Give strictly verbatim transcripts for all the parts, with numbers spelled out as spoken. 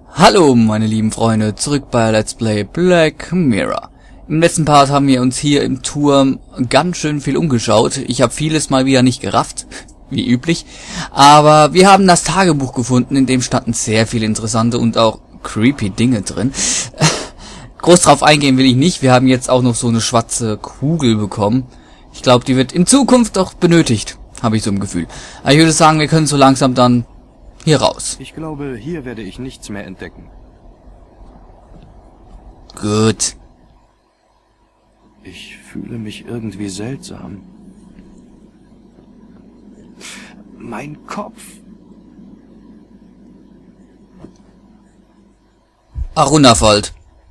Hallo meine lieben Freunde, zurück bei Let's Play Black Mirror. Im letzten Part haben wir uns hier im Turm ganz schön viel umgeschaut. Ich habe vieles mal wieder nicht gerafft, wie üblich. Aber wir haben das Tagebuch gefunden, in dem standen sehr viele interessante und auch creepy Dinge drin. Groß drauf eingehen will ich nicht, wir haben jetzt auch noch so eine schwarze Kugel bekommen. Ich glaube, die wird in Zukunft auch benötigt, habe ich so ein Gefühl. Aber ich würde sagen, wir können so langsam dann hier raus. Ich glaube, hier werde ich nichts mehr entdecken. Gut. Ich fühle mich irgendwie seltsam. Mein Kopf. Arunavold.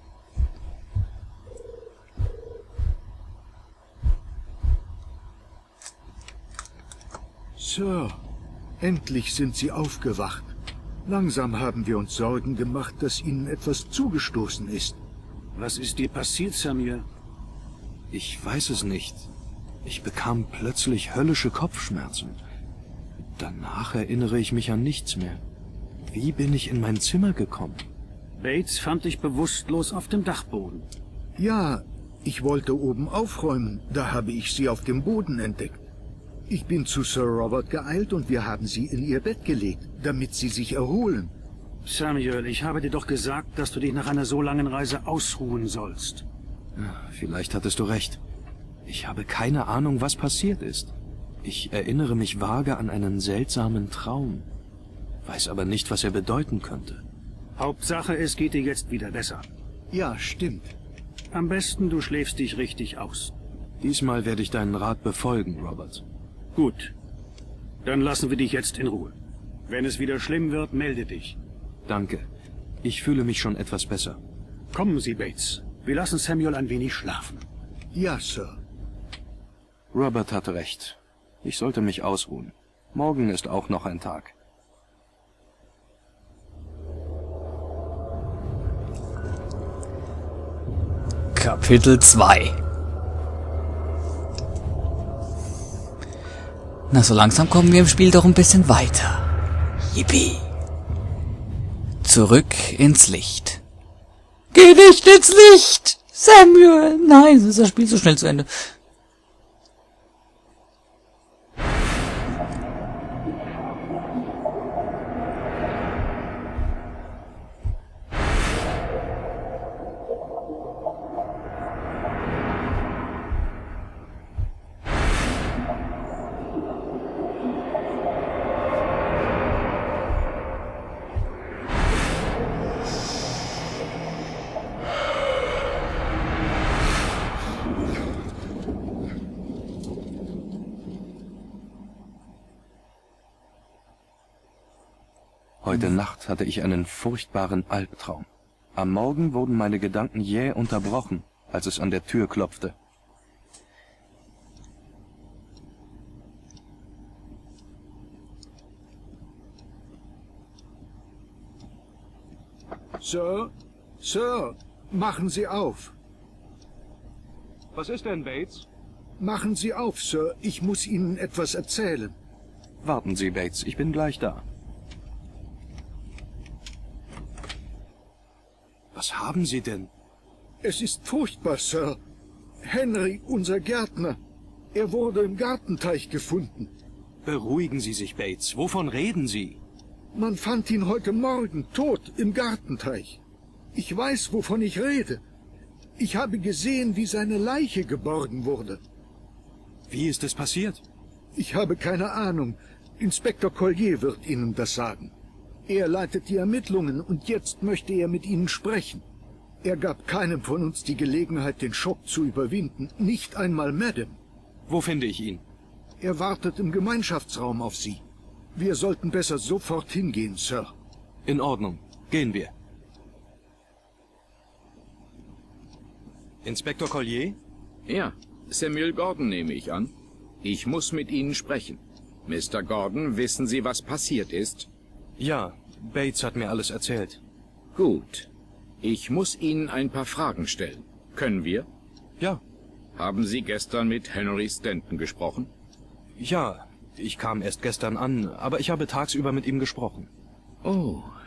Sir, endlich sind Sie aufgewacht. Langsam haben wir uns Sorgen gemacht, dass Ihnen etwas zugestoßen ist. Was ist dir passiert, Samuel? Ich weiß es nicht. Ich bekam plötzlich höllische Kopfschmerzen. Danach erinnere ich mich an nichts mehr. Wie bin ich in mein Zimmer gekommen? Bates fand dich bewusstlos auf dem Dachboden. Ja, ich wollte oben aufräumen, da habe ich Sie auf dem Boden entdeckt. Ich bin zu Sir Robert geeilt und wir haben Sie in Ihr Bett gelegt, damit Sie sich erholen. Samuel, ich habe dir doch gesagt, dass du dich nach einer so langen Reise ausruhen sollst. Ja, vielleicht hattest du recht. Ich habe keine Ahnung, was passiert ist. Ich erinnere mich vage an einen seltsamen Traum, weiß aber nicht, was er bedeuten könnte. Hauptsache, es geht dir jetzt wieder besser. Ja, stimmt. Am besten, du schläfst dich richtig aus. Diesmal werde ich deinen Rat befolgen, Robert. Gut. Dann lassen wir dich jetzt in Ruhe. Wenn es wieder schlimm wird, melde dich. Danke. Ich fühle mich schon etwas besser. Kommen Sie, Bates. Wir lassen Samuel ein wenig schlafen. Ja, Sir. Robert hatte recht. Ich sollte mich ausruhen. Morgen ist auch noch ein Tag. Kapitel zwei. Na, so langsam kommen wir im Spiel doch ein bisschen weiter. Yippie. Zurück ins Licht. Geh nicht ins Licht! Samuel! Nein, sonst ist das Spiel so schnell zu Ende. Heute Nacht hatte ich einen furchtbaren Albtraum. Am Morgen wurden meine Gedanken jäh unterbrochen, als es an der Tür klopfte. Sir, Sir, machen Sie auf. Was ist denn, Bates? Machen Sie auf, Sir, ich muss Ihnen etwas erzählen. Warten Sie, Bates, ich bin gleich da. Was haben Sie denn? Es ist furchtbar, Sir. Henry, unser Gärtner, er wurde im Gartenteich gefunden. Beruhigen Sie sich, Bates. Wovon reden Sie? Man fand ihn heute Morgen tot im Gartenteich. Ich weiß, wovon ich rede. Ich habe gesehen, wie seine Leiche geborgen wurde. Wie ist es passiert? Ich habe keine Ahnung. Inspektor Collier wird Ihnen das sagen. Er leitet die Ermittlungen und jetzt möchte er mit Ihnen sprechen. Er gab keinem von uns die Gelegenheit, den Schock zu überwinden, nicht einmal Madame. Wo finde ich ihn? Er wartet im Gemeinschaftsraum auf Sie. Wir sollten besser sofort hingehen, Sir. In Ordnung. Gehen wir. Inspektor Collier? Ja, Samuel Gordon nehme ich an. Ich muss mit Ihnen sprechen. Mister Gordon, wissen Sie, was passiert ist? Ja, Bates hat mir alles erzählt. Gut. Ich muss Ihnen ein paar Fragen stellen. Können wir? Ja. Haben Sie gestern mit Henry Stanton gesprochen? Ja, ich kam erst gestern an, aber ich habe tagsüber mit ihm gesprochen. Oh,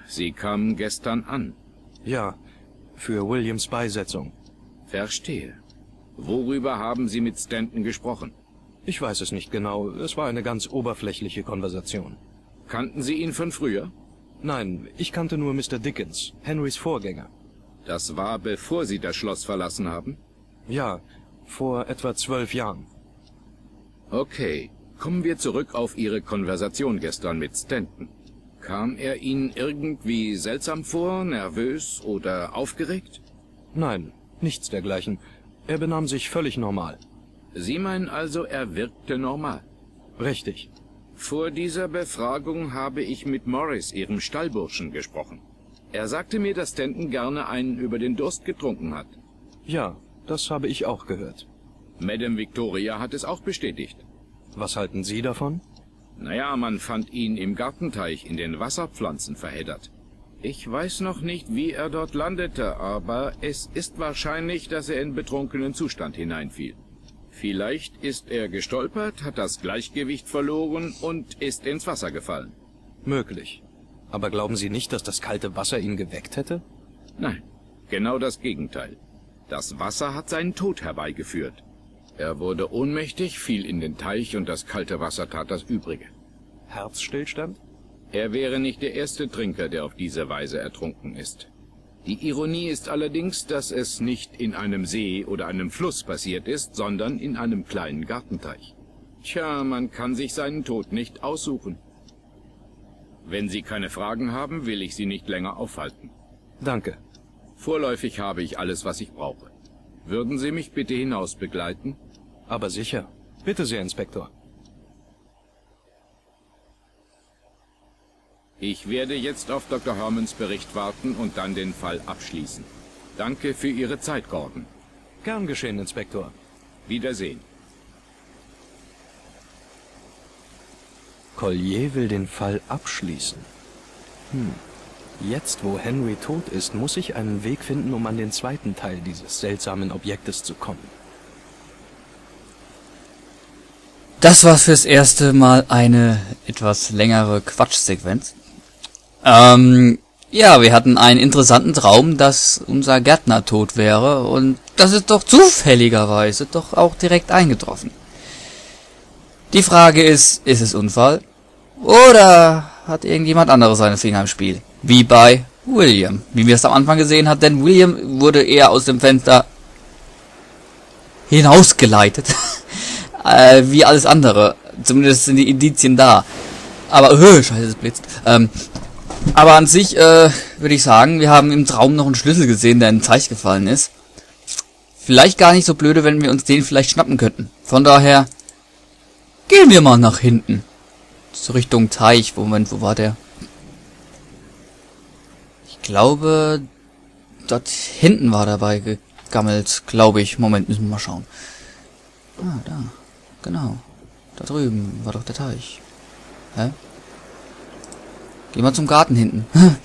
Sie kamen gestern an. Ja, für Williams Beisetzung. Verstehe. Worüber haben Sie mit Stanton gesprochen? Ich weiß es nicht genau. Es war eine ganz oberflächliche Konversation. Kannten Sie ihn von früher? Nein, ich kannte nur Mister Dickens, Henrys Vorgänger. Das war, bevor Sie das Schloss verlassen haben? Ja, vor etwa zwölf Jahren. Okay, kommen wir zurück auf Ihre Konversation gestern mit Stanton. Kam er Ihnen irgendwie seltsam vor, nervös oder aufgeregt? Nein, nichts dergleichen. Er benahm sich völlig normal. Sie meinen also, er wirkte normal? Richtig. Vor dieser Befragung habe ich mit Morris, Ihrem Stallburschen, gesprochen. Er sagte mir, dass Stanton gerne einen über den Durst getrunken hat. Ja, das habe ich auch gehört. Madame Victoria hat es auch bestätigt. Was halten Sie davon? Naja, man fand ihn im Gartenteich in den Wasserpflanzen verheddert. Ich weiß noch nicht, wie er dort landete, aber es ist wahrscheinlich, dass er in betrunkenen Zustand hineinfiel. Vielleicht ist er gestolpert, hat das Gleichgewicht verloren und ist ins Wasser gefallen. Möglich. Aber glauben Sie nicht, dass das kalte Wasser ihn geweckt hätte? Nein, genau das Gegenteil. Das Wasser hat seinen Tod herbeigeführt. Er wurde ohnmächtig, fiel in den Teich und das kalte Wasser tat das Übrige. Herzstillstand? Er wäre nicht der erste Trinker, der auf diese Weise ertrunken ist. Die Ironie ist allerdings, dass es nicht in einem See oder einem Fluss passiert ist, sondern in einem kleinen Gartenteich. Tja, man kann sich seinen Tod nicht aussuchen. Wenn Sie keine Fragen haben, will ich Sie nicht länger aufhalten. Danke. Vorläufig habe ich alles, was ich brauche. Würden Sie mich bitte hinaus begleiten? Aber sicher. Bitte sehr, Inspektor. Ich werde jetzt auf Doktor Hermans Bericht warten und dann den Fall abschließen. Danke für Ihre Zeit, Gordon. Gern geschehen, Inspektor. Wiedersehen. Collier will den Fall abschließen. Hm. Jetzt, wo Henry tot ist, muss ich einen Weg finden, um an den zweiten Teil dieses seltsamen Objektes zu kommen. Das war fürs erste Mal eine etwas längere Quatschsequenz. Ähm, ja, wir hatten einen interessanten Traum, dass unser Gärtner tot wäre und das ist doch zufälligerweise doch auch direkt eingetroffen. Die Frage ist, ist es Unfall? Oder hat irgendjemand anderes seine Finger im Spiel? Wie bei William, wie wir es am Anfang gesehen haben, denn William wurde eher aus dem Fenster hinausgeleitet, äh, wie alles andere. Zumindest sind die Indizien da. Aber, öh, scheiße, es blitzt. Ähm, aber an sich, äh, würde ich sagen, wir haben im Traum noch einen Schlüssel gesehen, der in den Teich gefallen ist. Vielleicht gar nicht so blöde, wenn wir uns den vielleicht schnappen könnten. Von daher, gehen wir mal nach hinten. So Richtung Teich. Moment, wo war der? Ich glaube, dort hinten war dabei gegammelt, glaube ich. Moment, müssen wir mal schauen. Ah, da. Genau. Da drüben war doch der Teich. Hä? Geh mal zum Garten hinten.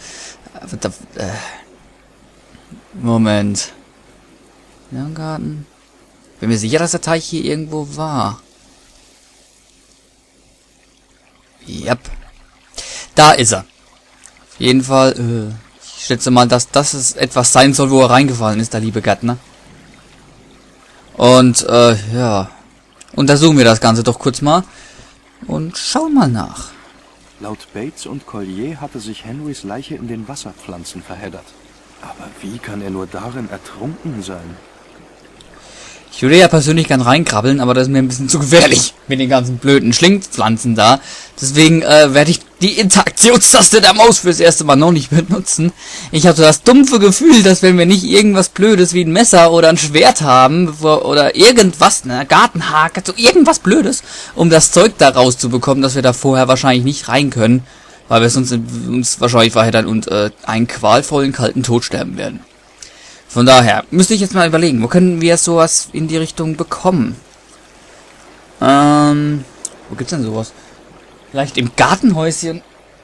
Moment. Ja, im Garten. Bin mir sicher, dass der Teich hier irgendwo war. Yep. Da ist er. Auf jeden Fall, äh, ich schätze mal, dass das es etwas sein soll, wo er reingefallen ist, der liebe Gärtner. Und, äh, ja. Untersuchen wir das Ganze doch kurz mal. Und schauen mal nach. Laut Bates und Collier hatte sich Henrys Leiche in den Wasserpflanzen verheddert. Aber wie kann er nur darin ertrunken sein? Ich würde ja persönlich gern reinkrabbeln, aber das ist mir ein bisschen zu gefährlich mit den ganzen blöden Schlingpflanzen da. Deswegen äh, werde ich die Interaktionstaste der Maus fürs erste Mal noch nicht benutzen. Ich habe so das dumpfe Gefühl, dass wenn wir nicht irgendwas Blödes wie ein Messer oder ein Schwert haben oder irgendwas, ne, Gartenhake, so irgendwas Blödes, um das Zeug da rauszubekommen, dass wir da vorher wahrscheinlich nicht rein können, weil wir sonst uns wahrscheinlich verheddern und äh, einen qualvollen kalten Tod sterben werden. Von daher müsste ich jetzt mal überlegen, wo können wir sowas in die Richtung bekommen? Ähm, wo gibt's denn sowas? Vielleicht im Gartenhäuschen?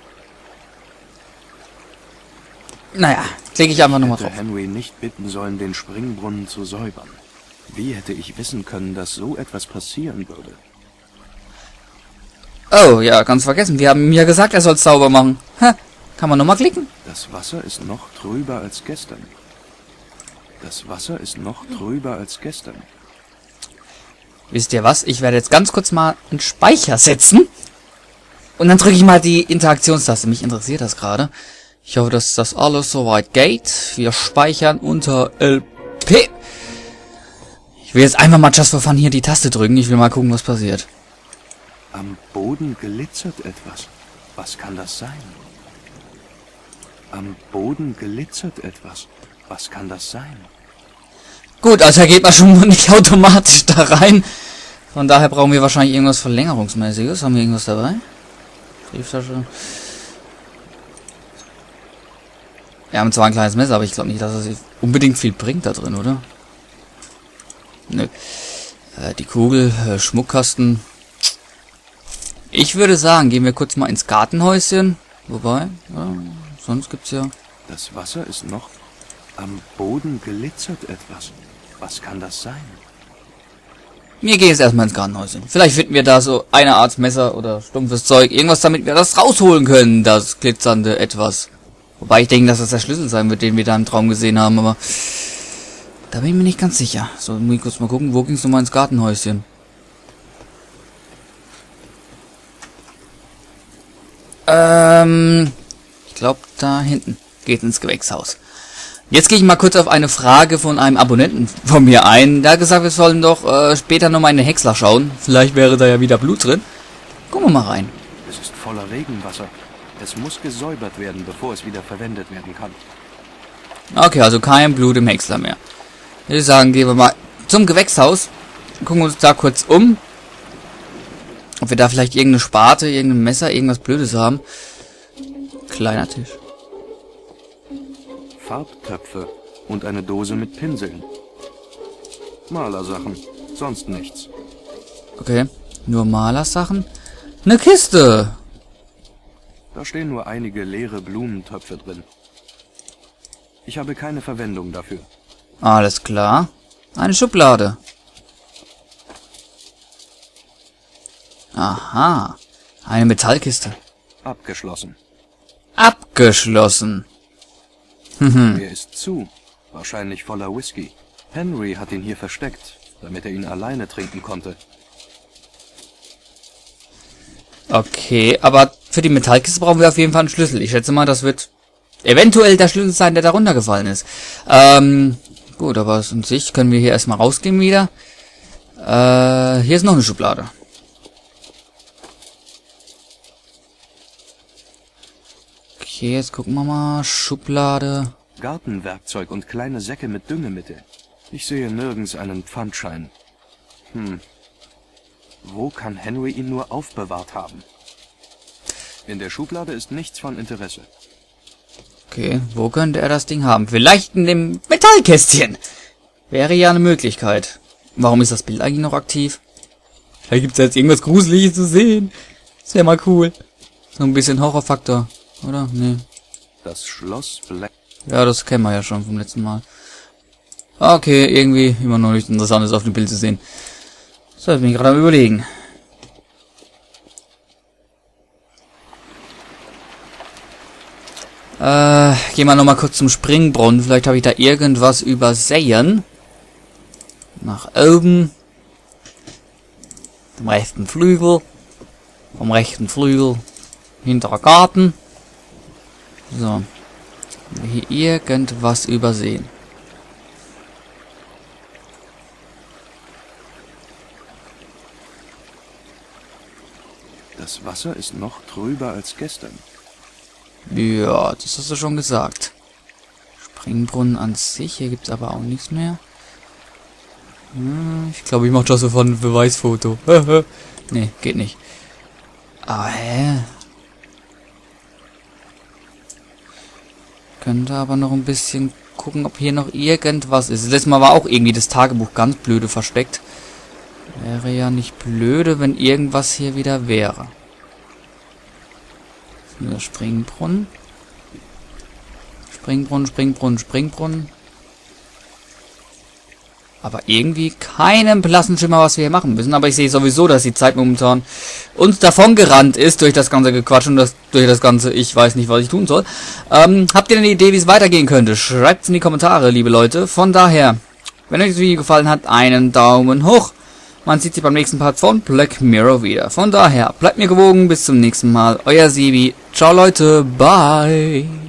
Naja, klicke ich einfach nochmal drauf. Ich hätte Henry nicht bitten sollen, den Springbrunnen zu säubern. Wie hätte ich wissen können, dass so etwas passieren würde? Oh, ja, ganz vergessen. Wir haben ihm ja gesagt, er soll es sauber machen. Ha, Kann man nochmal klicken? Das Wasser ist noch trüber als gestern. Das Wasser ist noch trüber als gestern. Wisst ihr was? Ich werde jetzt ganz kurz mal einen Speicher setzen. Und dann drücke ich mal die Interaktionstaste. Mich interessiert das gerade. Ich hoffe, dass das alles soweit geht. Wir speichern unter L P. Ich will jetzt einfach mal just for fun hier die Taste drücken. Ich will mal gucken, was passiert. Am Boden glitzert etwas. Was kann das sein? Am Boden glitzert etwas. Was kann das sein? Gut, also geht man schon nicht automatisch da rein. Von daher brauchen wir wahrscheinlich irgendwas Verlängerungsmäßiges. Haben wir irgendwas dabei? Brieftasche. Wir haben zwar ein kleines Messer, aber ich glaube nicht, dass es unbedingt viel bringt da drin, oder? Nö. Äh, die Kugel, äh, Schmuckkasten. Ich würde sagen, gehen wir kurz mal ins Gartenhäuschen. Wobei, ja, sonst gibt's ja... Das Wasser ist noch... Am Boden glitzert etwas. Was kann das sein? Wir gehen jetzt erstmal ins Gartenhäuschen. Vielleicht finden wir da so eine Art Messer oder stumpfes Zeug. Irgendwas, damit wir das rausholen können, das glitzernde Etwas. Wobei ich denke, dass das der Schlüssel sein wird, den wir da im Traum gesehen haben, aber... Da bin ich mir nicht ganz sicher. So, muss ich kurz mal gucken, wo ging es nochmal ins Gartenhäuschen? Ähm... Ich glaube, da hinten geht ins Gewächshaus. Jetzt gehe ich mal kurz auf eine Frage von einem Abonnenten von mir ein. Der hat gesagt, wir sollen doch äh, später nochmal in den Häcksler schauen. Vielleicht wäre da ja wieder Blut drin. Gucken wir mal rein. Es ist voller Regenwasser. Es muss gesäubert werden, bevor es wieder verwendet werden kann. Okay, also kein Blut im Häcksler mehr. Ich würde sagen, gehen wir mal zum Gewächshaus. Gucken uns da kurz um. Ob wir da vielleicht irgendeine Spate, irgendein Messer, irgendwas Blödes haben. Kleiner Tisch. Farbtöpfe und eine Dose mit Pinseln. Malersachen, sonst nichts. Okay, nur Malersachen. Eine Kiste. Da stehen nur einige leere Blumentöpfe drin. Ich habe keine Verwendung dafür. Alles klar. Eine Schublade. Aha. Eine Metallkiste. Abgeschlossen. Abgeschlossen. Er ist zu. Wahrscheinlich voller Whisky. Henry hat ihn hier versteckt, damit er ihn alleine trinken konnte. Okay, aber für die Metallkiste brauchen wir auf jeden Fall einen Schlüssel. Ich schätze mal, das wird eventuell der Schlüssel sein, der da runtergefallen ist. Ähm, gut, aber an sich können wir hier erstmal rausgehen wieder. Äh, hier ist noch eine Schublade. Okay, jetzt gucken wir mal. Schublade. Gartenwerkzeug und kleine Säcke mit Düngemittel. Ich sehe nirgends einen Pfandschein. Hm. Wo kann Henry ihn nur aufbewahrt haben? In der Schublade ist nichts von Interesse. Okay, wo könnte er das Ding haben? Vielleicht in dem Metallkästchen. Wäre ja eine Möglichkeit. Warum ist das Bild eigentlich noch aktiv? Vielleicht gibt es jetzt irgendwas Gruseliges zu sehen. Das wäre mal cool. So ein bisschen Horrorfaktor, oder? Nee. Das Schloss Black... Ja, das kennen wir ja schon vom letzten Mal. Okay, irgendwie immer noch nichts Interessantes auf dem Bild zu sehen. So, jetzt bin ich gerade am Überlegen. Äh, gehen wir nochmal kurz zum Springbrunnen. Vielleicht habe ich da irgendwas übersehen. Nach oben. Vom rechten Flügel. Vom rechten Flügel. Hinterer Garten. So. Hier irgendwas übersehen. Das Wasser ist noch trüber als gestern. Ja, das hast du schon gesagt. Springbrunnen an sich, hier gibt's aber auch nichts mehr. Hm, ich glaube, ich mache das so von Beweisfoto. Nee, geht nicht. Ah, hä? Könnte aber noch ein bisschen gucken, ob hier noch irgendwas ist. Letztes Mal war auch irgendwie das Tagebuch ganz blöde versteckt. Wäre ja nicht blöde, wenn irgendwas hier wieder wäre. Der Springbrunnen. Springbrunnen, Springbrunnen, Springbrunnen. aber irgendwie keinen blassen Schimmer, was wir hier machen müssen. Aber ich sehe sowieso, dass die Zeit momentan uns davon gerannt ist durch das ganze Gequatsch und das, durch das ganze, ich weiß nicht, was ich tun soll. Ähm, habt ihr eine Idee, wie es weitergehen könnte? Schreibt's in die Kommentare, liebe Leute. Von daher, wenn euch das Video gefallen hat, einen Daumen hoch. Man sieht sich beim nächsten Part von Black Mirror wieder. Von daher, bleibt mir gewogen, bis zum nächsten Mal. Euer Sebi. Ciao Leute, bye.